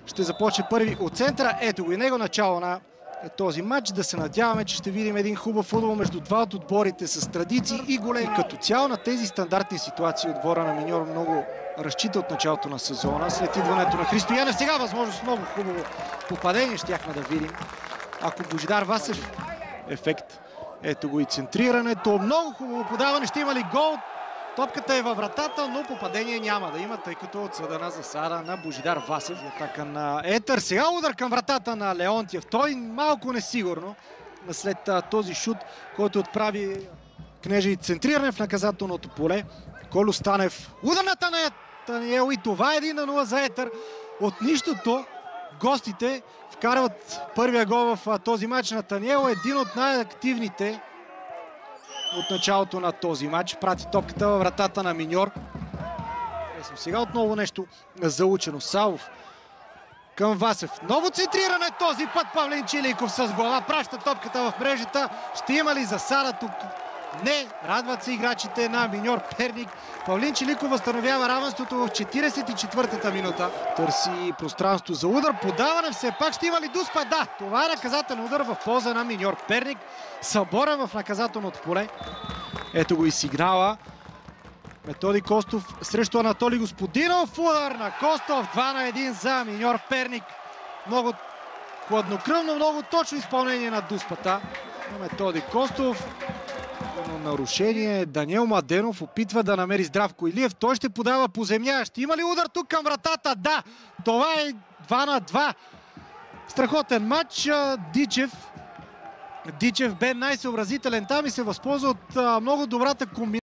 ще започне първи от центъра. Ето го и него, начало на този матч. Да се надяваме, че ще видим един хубав футбол между два от отборите с традиции и големи. Като цяло на тези стандартни ситуации отбора на Миньор много разчита от началото на сезона. След идването на Христо Янев, сега възможност много хубаво попадение щяхме да видим. Ако Божидар Васев ефект. Ето го и центрирането. Много хубаво подаване. Ще има ли гол? Топката е във вратата, но попадение няма да има, тъй като отсъдена засада на Божидар Васев. Атака на Етър. Сега удар към вратата на Леонтиев. Той малко несигурно след този шут, който отправи Кнежа и центриране в наказателното поле. Колю Станев. Ударната на Таниел и това е 1-0 за Етър. От нищото гостите вкарват първия гол в този матч на Таниел. Един от най-активните от началото на този матч. Прати топката във вратата на Миньор. Сега отново нещо заучено. Савов към Васев. Ново центриране този път. Павлин Чиликов с глава праща топката в мрежата. Ще има ли засада тук? Не. Радват се играчите на Миньор Перник. Павлин Чиликов възстановява равенството в 44-та минута. Търси пространство за удар. Подаване все пак. Ще има ли Дуспа? Да. Това е наказателен удар в полза на Миньор Перник. Съборен в наказателното поле. Ето го и сигнала. Методи Костов срещу Анатолий Господинов. Удар на Костов. 2-1 за Миньор Перник. Много хладнокръвно, много точно изпълнение на Дуспата. Методи Костов. Нарушение. Даниел Маденов опитва да намери Здравко Илиев. Той ще подава по земя. Ще има ли удар тук към вратата? Да! Това е 2-2. Страхотен матч. Дичев бе най-съобразителен там и се възползва от много добрата комбинация.